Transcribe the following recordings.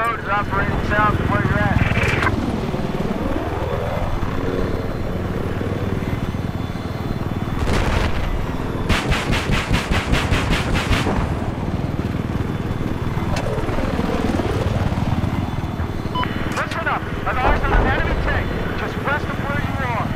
road is operating south of where you're at. Listen up. I've eyes on an enemy tank just west of where you are.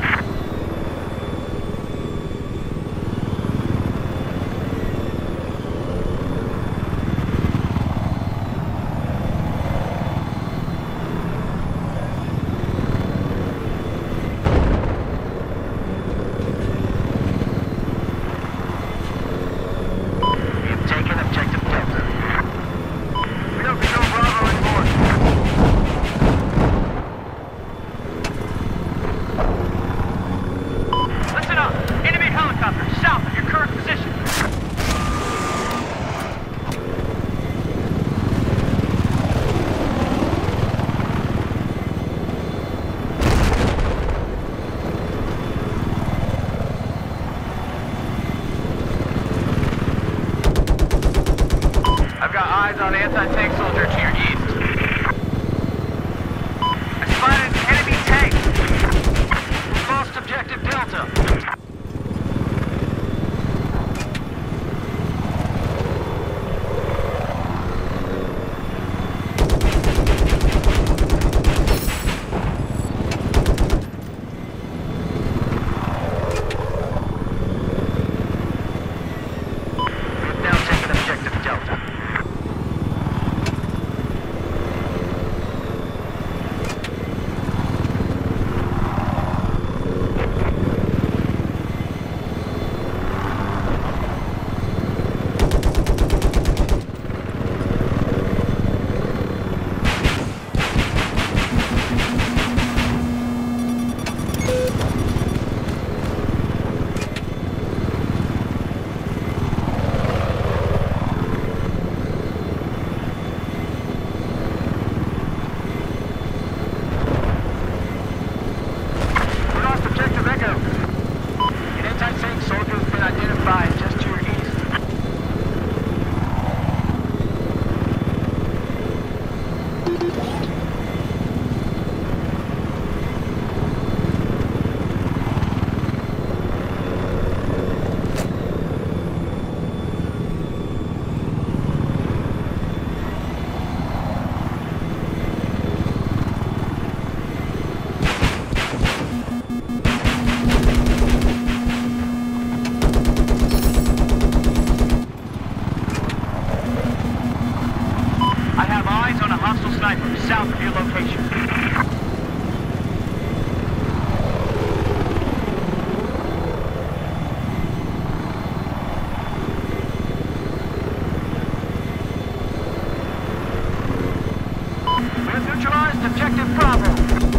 On anti-tank soldier to your east. I spotted an enemy tank. We've lost objective Delta. We've now taken objective Delta. South of your location. We have neutralized objective Bravo.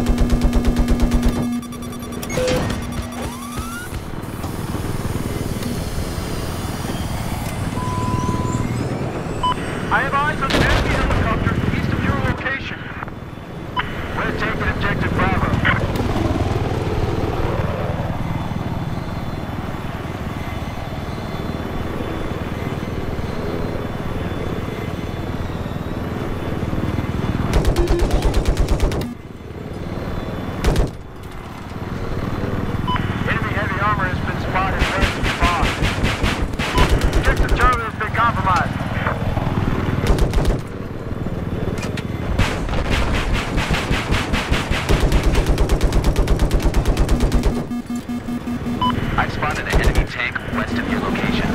I have eyes on the enemy helicopter east of your location. We're taking objective Bravo. Enemy heavy armor has been spotted west of the bomb. Objective Charlie has been compromised. I've spotted an enemy tank west of your location.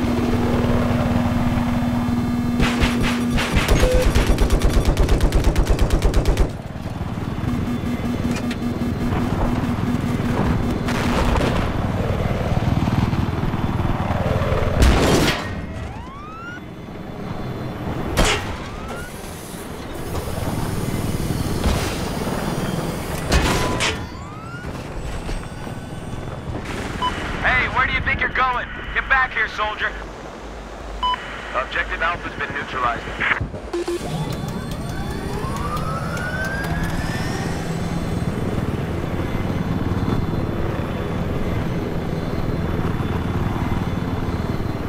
Where do you think you're going? Get back here, soldier. Objective Alpha's been neutralized.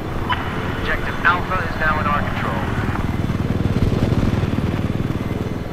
Objective Alpha is now in our control.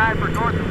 sniper north of